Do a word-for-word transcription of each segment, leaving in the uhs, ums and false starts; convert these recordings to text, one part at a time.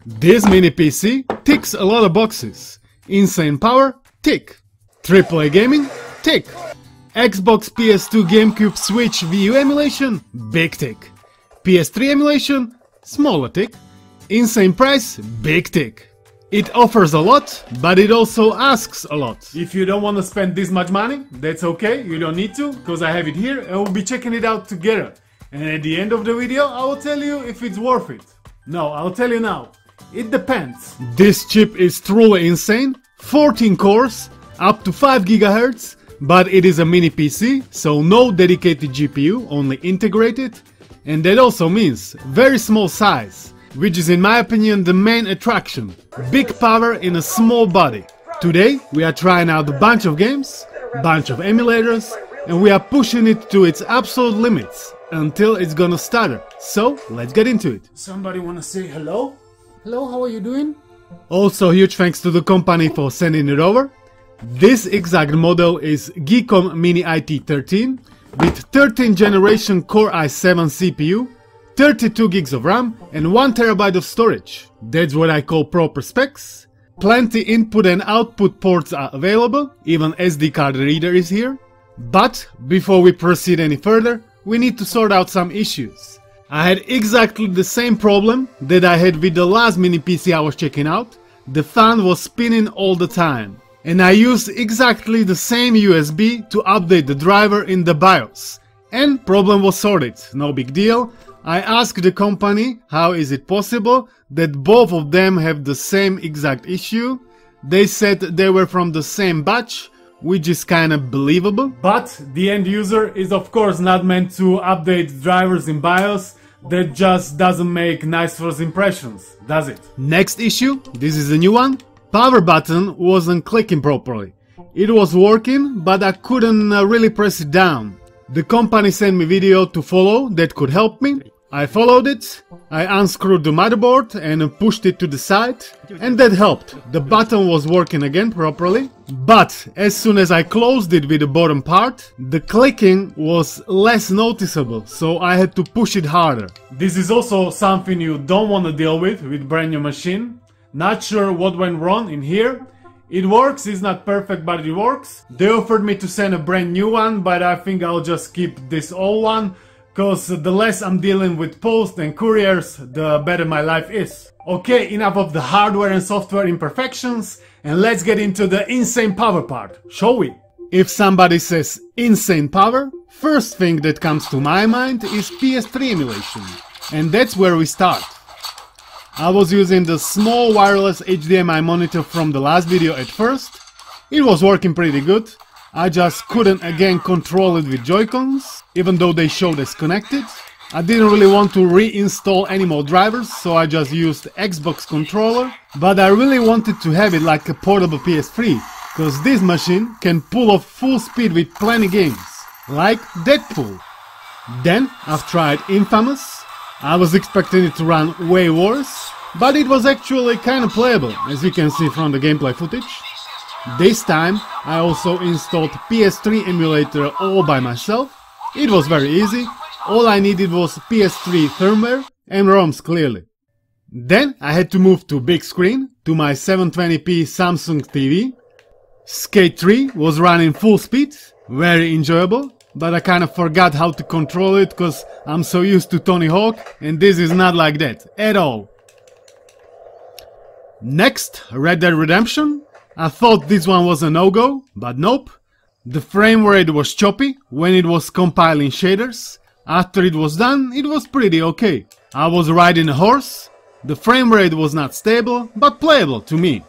This mini P C ticks a lot of boxes. Insane power? Tick. triple A gaming? Tick. Xbox P S two Gamecube Switch V U emulation? Big tick. P S three emulation? Smaller tick. Insane price? Big tick. It offers a lot, but it also asks a lot. If you don't want to spend this much money, that's okay, you don't need to, because I have it here and we'll be checking it out together. And at the end of the video, I will tell you if it's worth it. No, I'll tell you now. It depends. This chip is truly insane. fourteen cores, up to five gigahertz, but it is a mini P C, so no dedicated G P U, only integrated. And that also means very small size, which is in my opinion the main attraction. Big power in a small body. Today we are trying out a bunch of games, bunch of emulators, and we are pushing it to its absolute limits until it's gonna stutter. So let's get into it. Somebody wanna say hello? Hello, how are you doing? Also huge thanks to the company for sending it over. This exact model is Geekom Mini I T thirteen with thirteenth generation Core i seven C P U, thirty-two gigs of RAM and one terabyte of storage. That's what I call proper specs. Plenty input and output ports are available, even S D card reader is here. But before we proceed any further, we need to sort out some issues. I had exactly the same problem that I had with the last mini P C I was checking out. The fan was spinning all the time. And I used exactly the same U S B to update the driver in the BIOS. And problem was sorted, no big deal. I asked the company how is it possible that both of them have the same exact issue. They said they were from the same batch, which is kinda believable. But the end user is of course not meant to update drivers in BIOS. That just doesn't make nice first impressions, does it? Next issue, this is a new one. Power button wasn't clicking properly. It was working, but I couldn't uh, really press it down. The company sent me video to follow that could help me. I followed it, I unscrewed the motherboard and pushed it to the side, and that helped. The button was working again properly, but as soon as I closed it with the bottom part, the clicking was less noticeable, so I had to push it harder. This is also something you don't want to deal with with brand new machine. Not sure what went wrong in here. It works, it's not perfect, but it works. They offered me to send a brand new one, but I think I'll just keep this old one, cause the less I'm dealing with post and couriers, the better my life is. Okay, enough of the hardware and software imperfections, and let's get into the insane power part, shall we? If somebody says insane power, first thing that comes to my mind is P S three emulation, and that's where we start. I was using the small wireless H D M I monitor from the last video at first. It was working pretty good. I just couldn't again control it with Joy-Cons, even though they showed as connected. I didn't really want to reinstall any more drivers, so I just used Xbox controller. But I really wanted to have it like a portable P S three, cause this machine can pull off full speed with plenty games, like Deadpool. Then I've tried Infamous. I was expecting it to run way worse, but it was actually kinda playable, as you can see from the gameplay footage. This time I also installed P S three emulator all by myself. It was very easy, all I needed was P S three firmware and ROMs clearly. Then I had to move to big screen, to my seven twenty p Samsung T V. Skate three was running full speed, very enjoyable. But I kind of forgot how to control it cause I'm so used to Tony Hawk and this is not like that at all. Next, Red Dead Redemption. I thought this one was a no-go, but nope. The frame rate was choppy when it was compiling shaders. After it was done, it was pretty okay. I was riding a horse. The frame rate was not stable, but playable to me.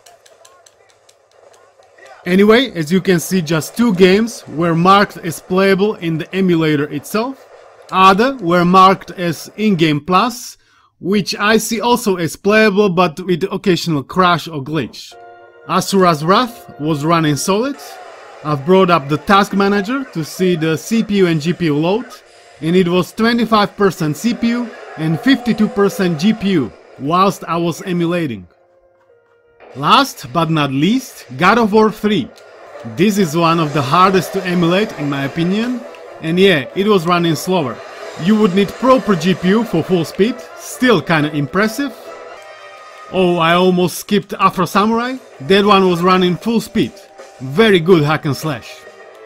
Anyway, as you can see, just two games were marked as playable in the emulator itself. Other were marked as in-game plus, which I see also as playable but with occasional crash or glitch. Asura's Wrath was running solid. I've brought up the task manager to see the C P U and G P U load, and it was twenty-five percent C P U and fifty-two percent G P U whilst I was emulating. Last but not least, God of War three. This is one of the hardest to emulate in my opinion, and yeah, it was running slower. You would need proper G P U for full speed, still kinda impressive. Oh, I almost skipped Afro Samurai. That one was running full speed. Very good hack and slash.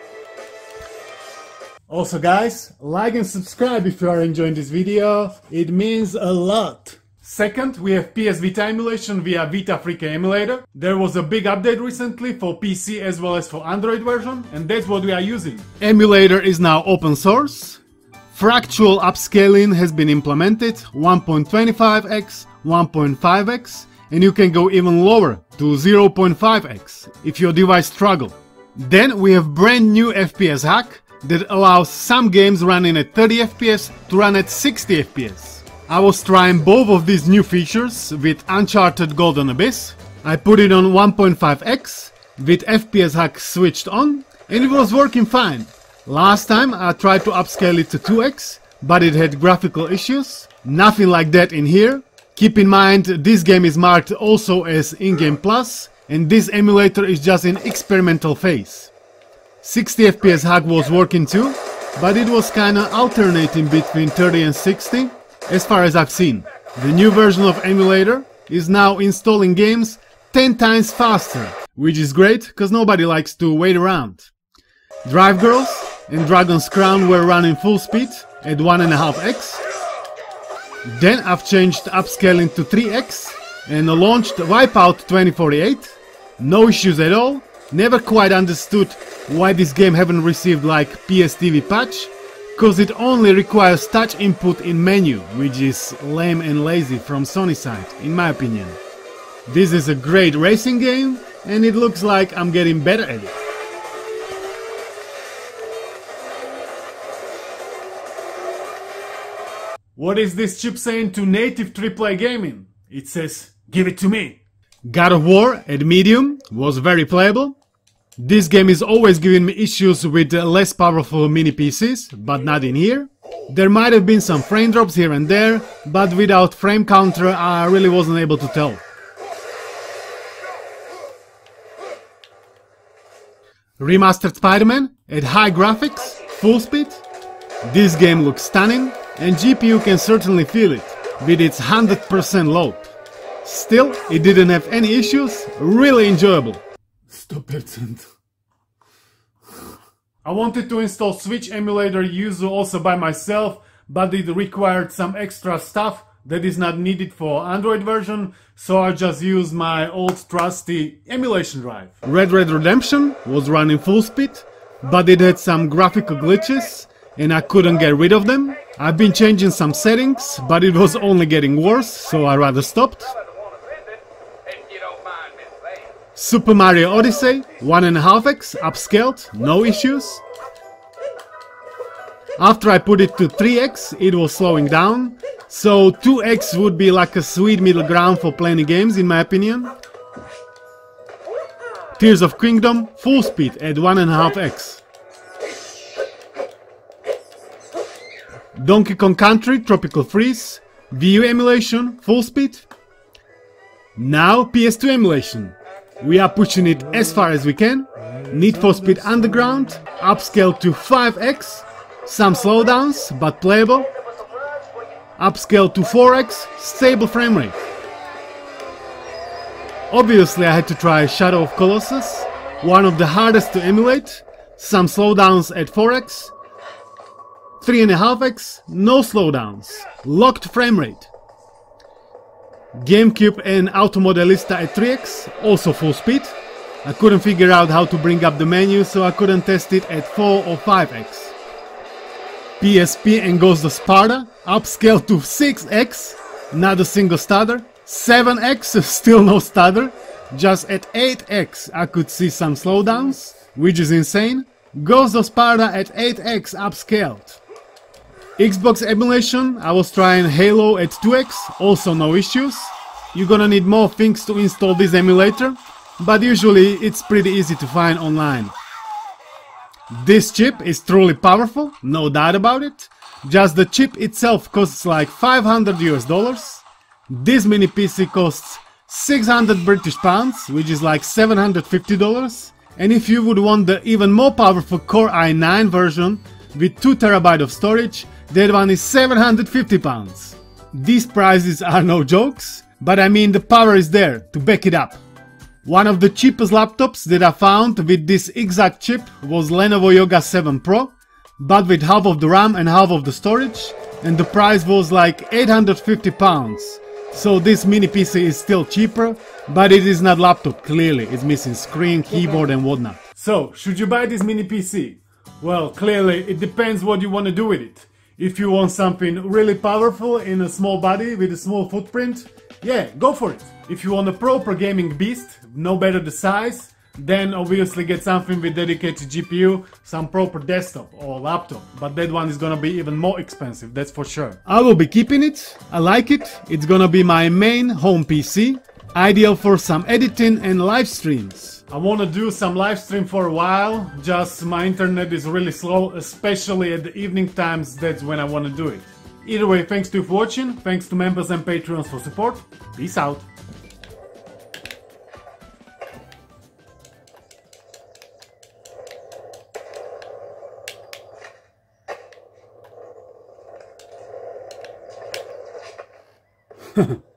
Also guys, like and subscribe if you are enjoying this video. It means a lot. Second, we have P S Vita emulation via Vita three K emulator. There was a big update recently for P C as well as for Android version, and that's what we are using. Emulator is now open source. Fractal upscaling has been implemented, one point two five x, one point five x, and you can go even lower to zero point five x if your device struggles. Then we have brand new F P S hack that allows some games running at thirty F P S to run at sixty F P S. I was trying both of these new features with Uncharted Golden Abyss. I put it on one point five x with F P S hack switched on and it was working fine. Last time I tried to upscale it to two x, but it had graphical issues. Nothing like that in here. Keep in mind this game is marked also as in-game plus and this emulator is just in experimental phase. sixty F P S hack was working too, but it was kinda alternating between thirty and sixty. As far as I've seen, the new version of emulator is now installing games ten times faster, which is great because nobody likes to wait around. Drive Girls and Dragon's Crown were running full speed at one point five x. Then I've changed upscaling to three x and launched Wipeout twenty forty-eight. No issues at all. Never quite understood why this game haven't received like P S T V patch. Cause it only requires touch input in menu, which is lame and lazy from Sony side, in my opinion. This is a great racing game, and it looks like I'm getting better at it. What is this chip saying to native triple A gaming? It says, give it to me. God of War at medium was very playable. This game is always giving me issues with less powerful mini P Cs, but not in here. There might have been some frame drops here and there, but without frame counter I really wasn't able to tell. Remastered Spider-Man at high graphics, full speed. This game looks stunning, and G P U can certainly feel it, with its one hundred percent load. Still, it didn't have any issues, really enjoyable. Stop it. I wanted to install Switch emulator Yuzu also by myself, but it required some extra stuff that is not needed for Android version, so I just used my old trusty emulation drive. Red Red Redemption was running full speed, but it had some graphical glitches and I couldn't get rid of them. I've been changing some settings, but it was only getting worse, so I rather stopped. Super Mario Odyssey, one point five x, upscaled, no issues. After I put it to three x, it was slowing down, so two x would be like a sweet middle ground for playing games in my opinion. Tears of Kingdom, full speed at one point five x. Donkey Kong Country, Tropical Freeze, V U emulation, full speed. Now P S two emulation. We are pushing it as far as we can. Need for Speed Underground, upscale to five x, some slowdowns but playable. Upscale to four x, stable frame rate. Obviously I had to try Shadow of Colossus, one of the hardest to emulate, some slowdowns at four x, three point five x, no slowdowns, locked frame rate. Gamecube and Automodelista at three x, also full speed. I couldn't figure out how to bring up the menu, so I couldn't test it at four or five x. P S P and Ghost of Sparta, upscale to six x, not a single stutter. seven x, still no stutter. Just at eight x I could see some slowdowns, which is insane. Ghost of Sparta at eight x upscaled. Xbox emulation, I was trying Halo at two x, also no issues. You're gonna need more things to install this emulator, but usually it's pretty easy to find online. This chip is truly powerful, no doubt about it. Just the chip itself costs like five hundred US dollars. This mini P C costs six hundred British pounds, which is like seven hundred fifty dollars. And if you would want the even more powerful Core i nine version with two terabytes of storage, that one is seven hundred fifty pounds. These prices are no jokes, but I mean the power is there to back it up. One of the cheapest laptops that I found with this exact chip was Lenovo Yoga seven Pro, but with half of the RAM and half of the storage, and the price was like eight hundred fifty pounds. So this mini P C is still cheaper, but it is not laptop, clearly. It's missing screen, keyboard and whatnot. So, should you buy this mini P C? Well, clearly it depends what you want to do with it. If you want something really powerful in a small body with a small footprint, yeah, go for it. If you want a proper gaming beast, no matter the size, then obviously get something with dedicated G P U, some proper desktop or laptop, but that one is gonna be even more expensive, that's for sure. I will be keeping it, I like it, it's gonna be my main home P C, ideal for some editing and live streams. I wanna do some live stream for a while, just my internet is really slow, especially at the evening times, that's when I wanna do it. Either way, thanks to you for watching, thanks to members and Patreons for support, peace out. Huh.